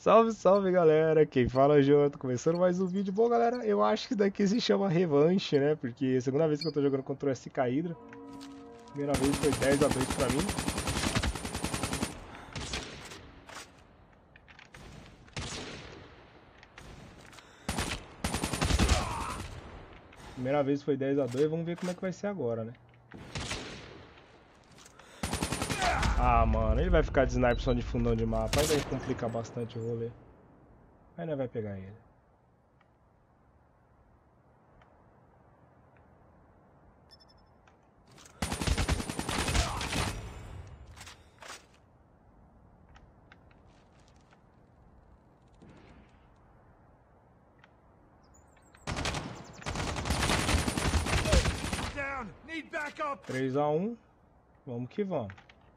Salve, salve galera, quem fala é o João, tô começando mais um vídeo. Bom galera, eu acho que daqui se chama revanche, né? Porque é a segunda vez que eu tô jogando contra o SK Hydra. Primeira vez foi 10-2 pra mim. Primeira vez foi 10-2, vamos ver como é que vai ser agora, né? Ah, mano, ele vai ficar de sniper só de fundão de mapa, aí vai complicar bastante o rolê. Aí não vai pegar ele. Need backup. 3-1, vamos que vamos.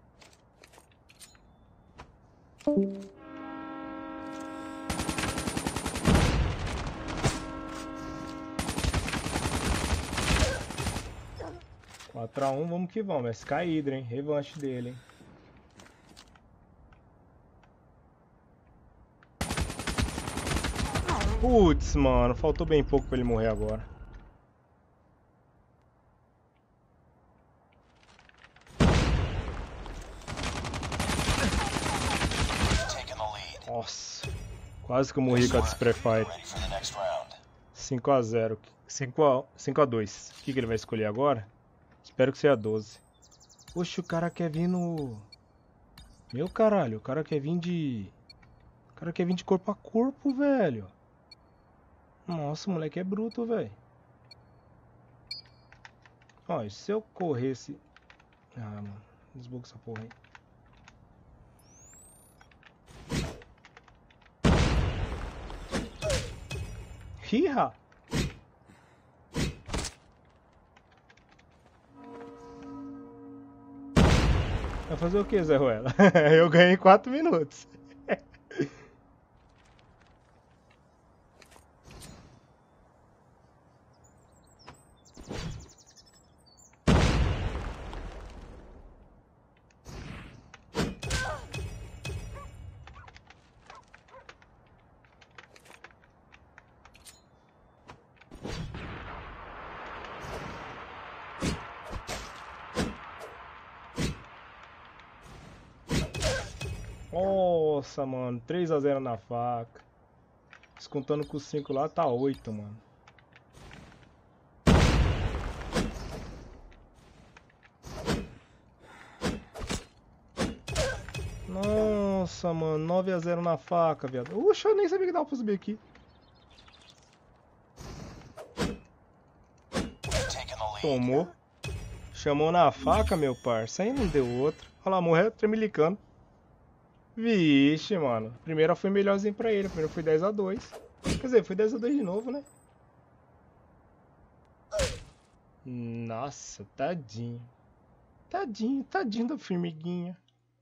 Quatro a 1, vamos que vamos. SK Hydra, hein? Revanche dele, hein? Putz, mano, faltou bem pouco pra ele morrer agora. Nossa, quase que eu morri com a Desprefire. 5-0, 5-2. O que ele vai escolher agora? Espero que seja 12. Oxe, o cara quer vir no... Meu caralho, o cara quer vir de... O cara quer vir de corpo a corpo, velho. Nossa, o moleque é bruto, velho. Ó, e se eu corresse... Ah, mano, desbuga essa porra aí. Hiha! Vai fazer o que, Zé Ruela? Eu ganhei 4 minutos. Nossa, mano, 3-0 na faca. Descontando com os 5 lá, tá 8, mano. Nossa, mano, 9-0 na faca, viado. Uxa, eu nem sabia que dava pra subir aqui. Tomou. Chamou na faca, meu parça. Aí não deu outro. Olha lá, morreu tremelicando. Vixe, mano. Primeira foi melhorzinho pra ele. Primeiro foi 10-2. Quer dizer, foi 10-2 de novo, né? Nossa, tadinho. Tadinho da formiguinha.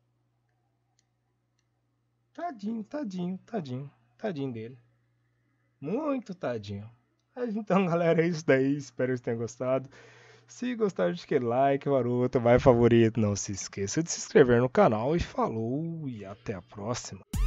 Tadinho dele. Muito tadinho. Então, galera, é isso daí. Espero que vocês tenham gostado. Se gostaram, deixa aquele like, maroto, vai favorito. Não se esqueça de se inscrever no canal. E falou, e até a próxima.